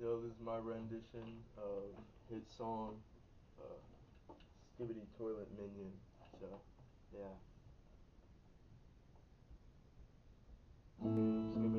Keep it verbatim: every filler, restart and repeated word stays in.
Yo, this is my rendition of his song, uh, Skibidi Toilet Minion. So, yeah. Skib